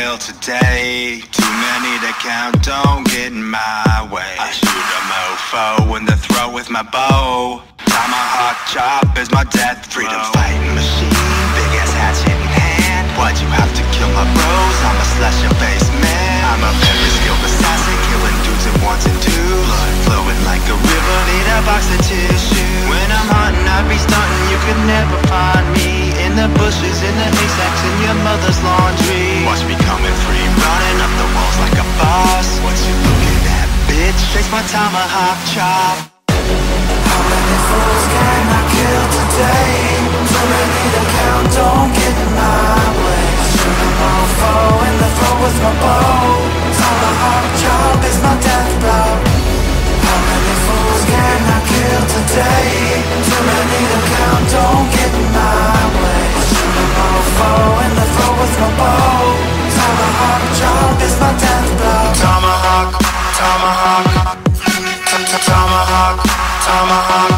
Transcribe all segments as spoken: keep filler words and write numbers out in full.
kill today. Too many to count, don't get in my way. I shoot a mofo in the throat with my bow. Tomahawk chop is my death. Freedom fighting machine, big ass hatchet in hand. Why'd you have to kill my bros? I'm a slash your face man. I'm a very skilled assassin, killing dudes at once and two. Blood flowing like a river, need a box of tissue. When I'm hunting, I be stunting, you could never find me. In the bushes, in the haystacks, in your mother's laundry. Watch me coming free, running up the walls like a boss. What you looking at, bitch? Takes my tomahawk chop. How many fools can I kill today? Too many to count, don't get in my way. Shoot a mofo in the throat with my bow. Tomahawk chop is my death blow. How many fools can I kill today? Too many to count, don't get in my way. Shoot a mofo in the throat with my bow. Tomahawk chop is my death blow. Tomahawk, tomahawk, tomahawk, tomahawk,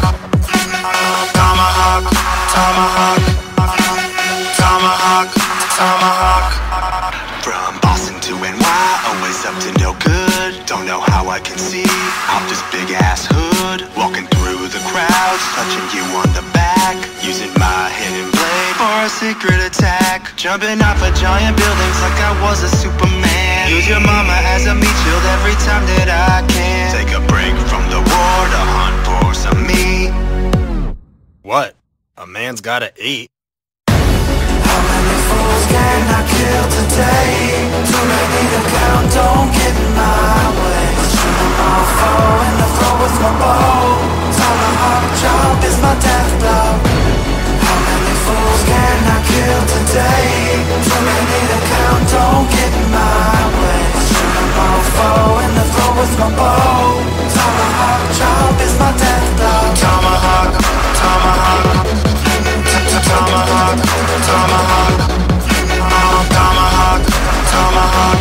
tomahawk, tomahawk, tomahawk, tomahawk. From Boston to N Y, always up to no good. Don't know how I can see out this big ass hood. Walking through the crowds, touching you on the back, using my hidden blade for a secret attack. Jumping off of giant buildings like I was a Superman. Use your mama as a meat shield every time that I can. Take a break from the war to hunt for some meat. What? A man's gotta eat. How many fools can I kill today? Too many to count, don't get in my way. Shoot a mofo in the throat with my bow. Tomahawk chop is my death blow. How many fools can I kill today? Too many to count, don't get in my way. Shoot a mofo in the throat with my bow. Tomahawk chop is my death blow. Tomahawk, tomahawk, tomahawk, tomahawk, tomahawk, tomahawk,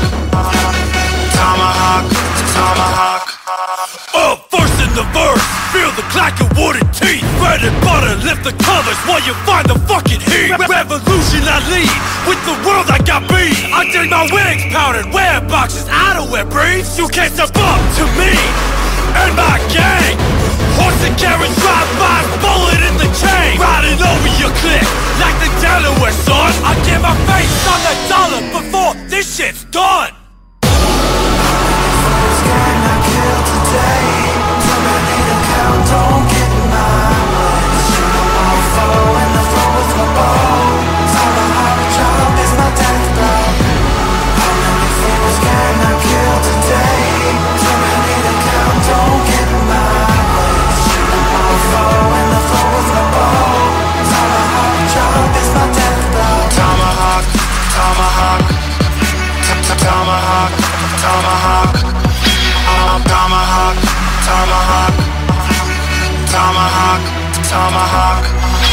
tomahawk, tomahawk. Up first in the verse, feel the clack of wooden teeth. Bread and butter, lift the covers while you find the fucking heat. Revolution I lead, with the world I got beat. I take my wings powdered, wear boxes, I don't wear briefs. You can't step up to me and my gang. Horse and carriage, drive-bys, bullet in the chain. Riding over your cliff like the Delaware son. I get my face on the dollar before this shit's done. Can I kill today? Too many to count, don't get in my way. Shoot a mofo in the throat with my bow. Tomahawk chop is my death blow. How many fools can I kill today? Too many to count, don't get in my way. Shoot a mofo in the throat with my bow. Tomahawk chop is my death blow. Tomahawk, tomahawk, tomahawk, tomahawk, tomahawk, tomahawk, tomahawk, tomahawk.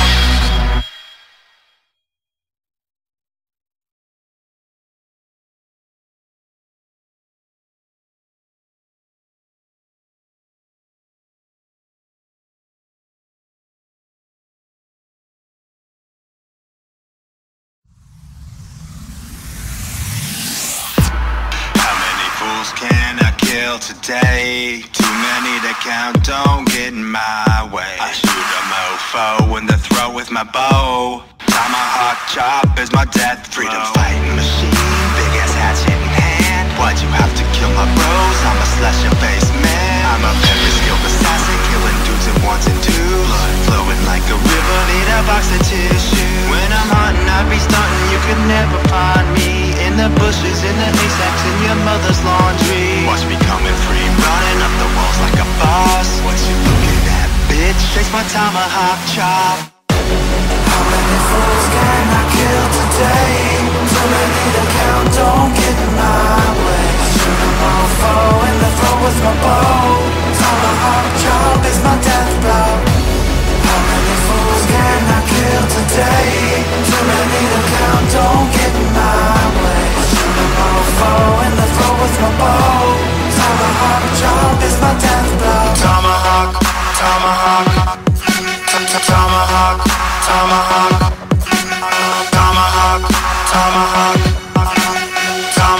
Can I kill today? Too many to count, don't get in my way. I shoot a mofo in the throat with my bow. Tomahawk chop is my death. Freedom fighting machine, big ass hatchet in hand. Why'd you have to kill my bros? I'm a slash your face man. I'm a very skilled assassin, killing dudes at once and two. Blood flowing like a river, need a box of tissue. When I'm hunting, I be stunting, you could never find me. In the bushes, in the haystacks, in your mother's laundry. Watch me coming free, running up the walls like a boss. What you looking at, bitch? Takes my tomahawk chop. How many fools can I kill today? Too many to count, don't get in my way. Shoot a mofo in the throat with my bow. Tomahawk chop is my death blow. How many fools can I kill today? Too many to count, don't get in my way. Shoot a mofo in the throat with my bow. Tomahawk chop is my death blow. Tomahawk, tomahawk, tomahawk, tomahawk, tomahawk, tomahawk, tomahawk.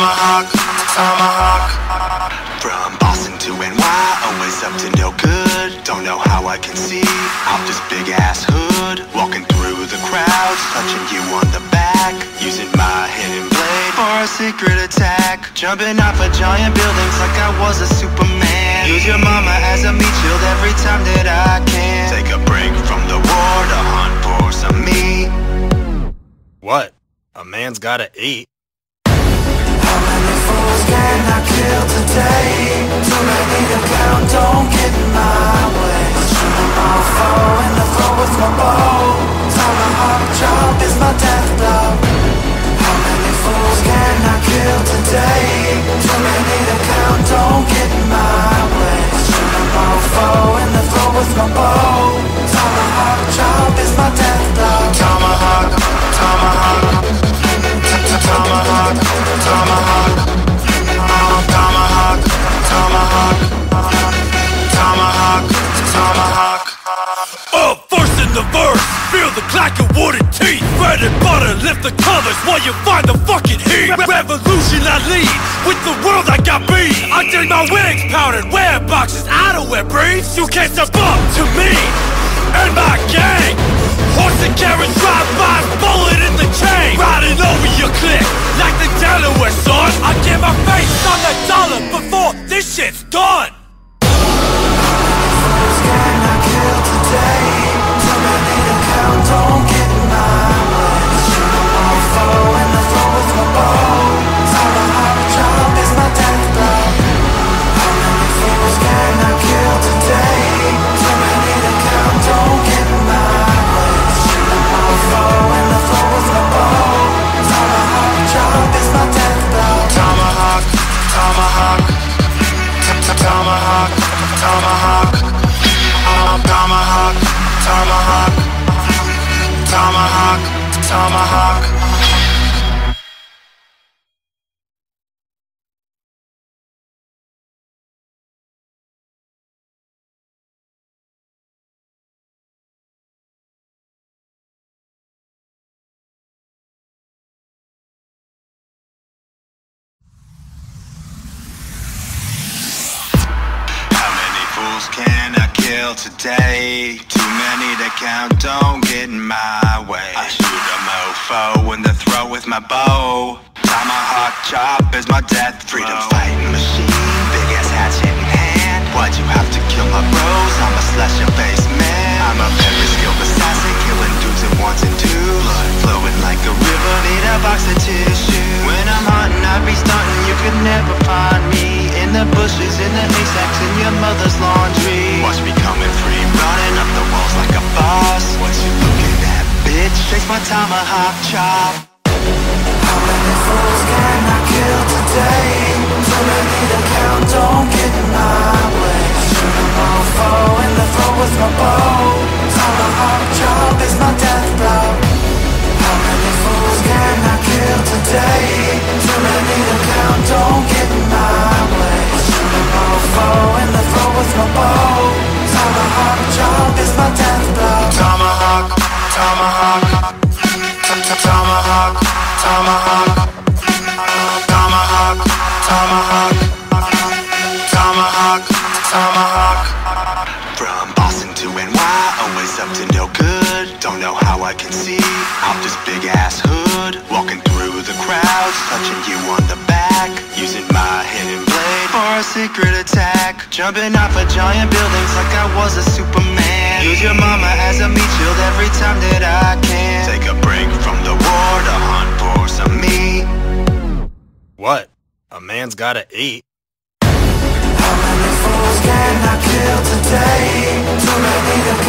up to no good. Don't know how I can see out this big ass hood, walking through the crowds, touching you on the back, using my hidden blade for a secret attack, jumping off of giant buildings like I was a Superman. Use your mama as a meat shield every time that I can. Take a break from the war to hunt for some meat. What? A man's gotta eat. How many fools can I kill today? Too many to count, don't get in my way. Shoot them all four in the throat with my bow. Tomahawk chop is my death blow. How many fools can I kill today? Too many to count, don't get in my way. Shoot them all four in the throat with my bow. Tomahawk chop is my death blow. Tomahawk, tomahawk, tomahawk, tomahawk, tomahawk, tomahawk, tomahawk, tomahawk. Up first in the verse, feel the clack of wooden teeth. Bread and butter, lift the covers while you find the fucking heat. Revolution I lead, with the world I got beat. I did my wings powdered, wear boxes, I don't wear briefs. You can't step up to me and my gang. Horse and carriage, drive-bys, bullet in the chain. Riding over your clique, like the Delaware son. I get my face on the dollar before this shit's done. Fools can I kill today? Too many to count, don't get in my way. Shoot them all four in the throat with my bow. Tomahawk chop is my death blow. How many fools can I kill today? Too many to count, don't get in my way. Shoot them all four in the throat with my bow. Tomahawk chop is my death blow. Tomahawk, tomahawk, tomahawk, tomahawk, tomahawk, tomahawk, tomahawk, tomahawk. Can I kill today? Too many to count, don't get in my way. I shoot a mofo in the throat with my bow. Tomahawk chop is my death freedom fighting machine, big ass hatchet in hand. Why'd you have to kill my bros? I'm a slash your face man. I'm a very skilled assassin, killing dudes at once and two. Blood flowing like a river, need a box of tissue. When I'm hunting, I be stunting, you could never find me. In the bushes, in the haystacks, in your mother's laundry. Watch me coming free, running up the walls like a boss. What you looking at, bitch? Chase my tomahawk chop. How many fools can I kill today? Too many to count, don't get in my way. Shoot them all four in the throat with my bow. Tomahawk chop is my death blow. How many fools can I kill today? Too many to count, don't get in my way. Shoot them all four in the throat with my bow. Tomahawk chop is my death blow. Tomahawk, tomahawk, tomahawk, tomahawk, tomahawk, tomahawk, tomahawk, tomahawk. From Boston to N Y, always up to no good. Don't know how I can see out this big ass hood, walking through the crowds, touching you on the back, using my hidden blade for a secret attack, jumping off of giant buildings like I was a Superman. Use your mama as a meat shield every time that I can. Take a break from the war to hunt for some meat. What? A man's gotta eat. How many fools can I kill today? Too many to